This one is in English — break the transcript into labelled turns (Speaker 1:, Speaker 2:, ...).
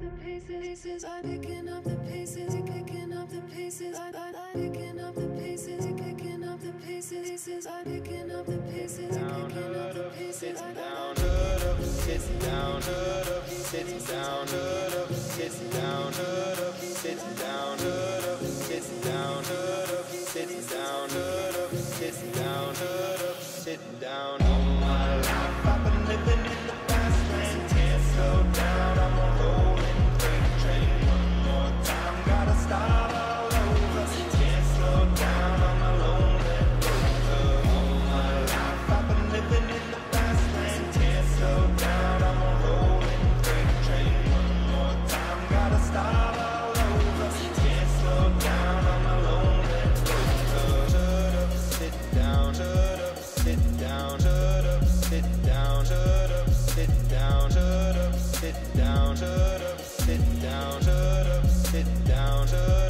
Speaker 1: the pieces, I'm picking up the pieces, picking up the pieces, I'm picking up the pieces, picking up the pieces, I'm picking up the pieces, picking up the pieces,
Speaker 2: sitting down, hood up, sitting down, hood up, sitting down, hood up, sitting down, hood up, sitting down, hood up, sitting down, hood up, sitting down, hood up, sitting down, hood up, sitting down. All my life I've been living in the fast lane, can't slow down, I'm a rolling freight train. One more time, gotta start all over, can't slow down, I'm a lonely rover. All my life I've been living in the fast lane, can't slow down, I'm a rolling freight train. One more time, gotta start all over, can't slow down, I'm a lonely rover. Shut up, sit down, shut up, sit down, shut up, sit down, shut up, sit down, shut up, sit down, shut up, sit down, shut up, sit down, shut up.